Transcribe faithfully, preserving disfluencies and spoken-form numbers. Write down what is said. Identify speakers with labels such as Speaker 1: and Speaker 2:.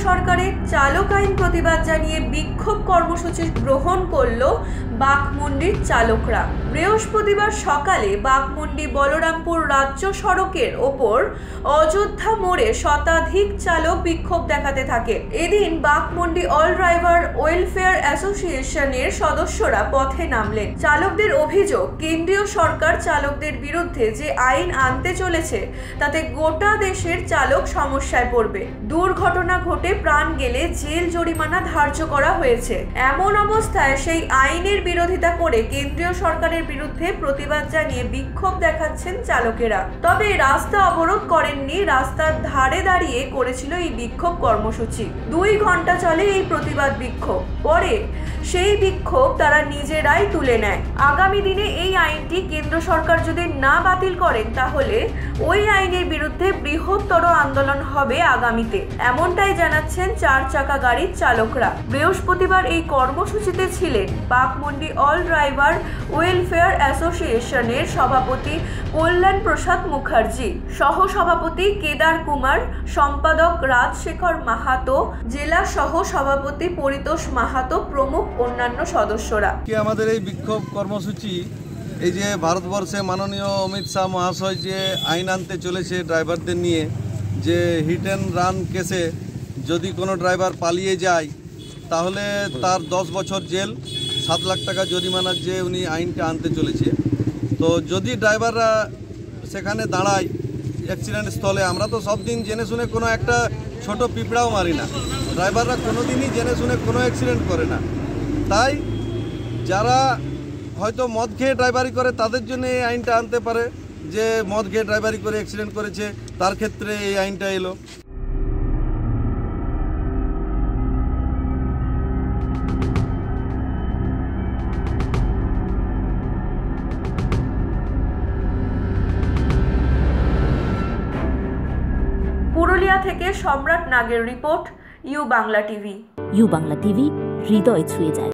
Speaker 1: সরকারের চালক আইন প্রতিবাদ জানিয়ে বিক্ষোভ কর্মসূচি গ্রহণ করল বাঘমুন্ডির চালকরা। বৃহস্পতিবার সকালে বাঘমুন্ডি বলরামপুর রাজ্য সড়কের ওপর অযোধ্যা মোড়ে শতাধিক চালক বিক্ষোভ দেখাতে থাকে। এদিন বাঘমুন্ডি অল ড্রাইভার ওয়েলফেয়ার অ্যাসোসিয়েশনের সদস্যরা পথে নামলেন। চালকদের অভিযোগ, কেন্দ্রীয় সরকার চালকদের বিরুদ্ধে যে আইন আনতে চলেছে তাতে গোটা দেশের চালক সমস্যায় পড়বে। দুর্ঘটনা ঘটে প্রাণ গেলে জেল জরিমানা ধার্য করা হয়েছে। এমন অবস্থায় সেই আইনের বিরোধিতা করে কেন্দ্রীয় সরকারের বিরুদ্ধে প্রতিবাদ জানিয়ে বিক্ষোভ দেখাচ্ছেন চালকেরা। তবে রাস্তা অবরোধ করেননি, রাস্তার ধারে দাঁড়িয়ে করেছিল এই বিক্ষোভ কর্মসূচি। দুই ঘন্টা চলে এই প্রতিবাদ বিক্ষোভ। পরে সেই বিক্ষোভ তারা নিজেরাই তুলে নেয়। আগামী দিনে এই আইনটি কেন্দ্র সরকার যদি না বাতিল করেন তাহলে ওই আইনের বিরুদ্ধে বৃহত্তর আন্দোলন হবে আগামীতে, এমনটাই জানাচ্ছেন চার চাকা গাড়ির চালকরা। বৃহস্পতিবার এই কর্মসূচিতে ছিলেন বাঘমুন্ডি অল ড্রাইভার ওয়েলফেয়ার অ্যাসোসিয়েশনের সভাপতি কল্যাণ প্রসাদ মুখার্জি, সহ সভাপতি কেদার কুমার, সম্পাদক রাজশেখর মাহাতো, জেলা সহ সভাপতি পরিতোষ মাহাতো প্রমুখ অন্যান্য সদস্যরা।
Speaker 2: আমাদের এই বিক্ষোভ কর্মসূচি এই যে ভারতবর্ষে মাননীয় অমিত শাহ মহাশয় যে আইন আনতে চলেছে ড্রাইভারদের নিয়ে, যে হিট অ্যান্ড রান কেসে যদি কোনো ড্রাইভার পালিয়ে যায় তাহলে তার দশ বছর জেল, সাত লাখ টাকা জরিমানার যে উনি আইনটা আনতে চলেছে। তো যদি ড্রাইভাররা সেখানে দাঁড়ায় অ্যাক্সিডেন্ট স্থলে, আমরা তো সব দিন জেনে শুনে কোনো একটা ছোট পিঁপড়াও মারি না, ড্রাইভাররা কোনো দিনই জেনে শুনে কোনো অ্যাক্সিডেন্ট করে না। তাই যারা হয়তো মদ খেয়ে ড্রাইভারি করে তাদের জন্য এই আইনটা আনতে পারে, যে মদ খেয়ে ড্রাইভারি করে অ্যাক্সিডেন্ট করেছে তার ক্ষেত্রে এই আইনটা এলো।
Speaker 1: পুরুলিয়া থেকে সম্রাট নাগের report, U Bangla TV.
Speaker 3: U Bangla TV, হৃদয় ছুঁয়ে যায়।